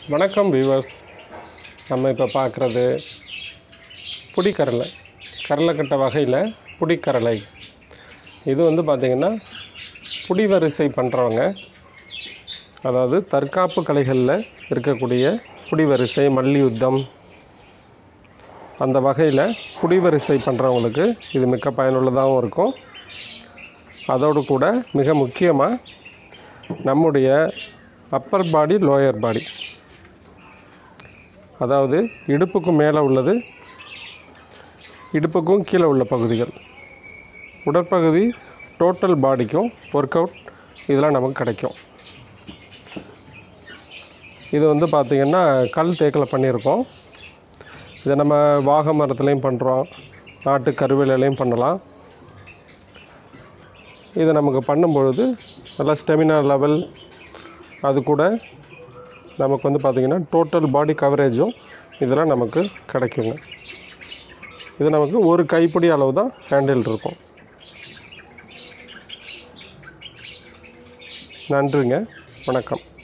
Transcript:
வணக்கம் வியூவர்ஸ். நம்ம இப்போ பார்க்குறது புடிக்கரலை, கரலக்கட்டை வகையில் புடிக்கரலை. இது வந்து பார்த்திங்கன்னா புடிவரிசை பண்ணுறவங்க, அதாவது தற்காப்பு கலைகளில் இருக்கக்கூடிய புடிவரிசை, மல்யுத்தம் அந்த வகையில் புடிவரிசை பண்ணுறவங்களுக்கு இது மிக்க பயனுள்ளதாகவும் இருக்கும். அதோடு கூட மிக முக்கியமாக நம்முடைய அப்பர் பாடி, லோயர் பாடி, அதாவது இடுப்புக்கும் மேலே உள்ளது, இடுப்புக்கும் கீழே உள்ள பகுதிகள், உடற்பகுதி டோட்டல் பாடிக்கும் ஒர்க் அவுட் இதெல்லாம் நமக்கு கிடைக்கும். இது வந்து பார்த்திங்கன்னா கல் தேக்கில் பண்ணியிருக்கோம். இதை நம்ம வாகை மரத்துலேயும் பண்ணுறோம், நாட்டு கருவேலையிலையும் பண்ணலாம். இதை நமக்கு பண்ணும்பொழுது நல்லா ஸ்டெமினா லெவல், அது கூட நமக்கு வந்து பார்த்திங்கன்னா டோட்டல் பாடி கவரேஜும் இதெல்லாம் நமக்கு கிடைக்குங்க. இது நமக்கு ஒரு கைப்பிடி அளவு தான் ஹேண்டில் இருக்கும். நன்றிங்க, வணக்கம்.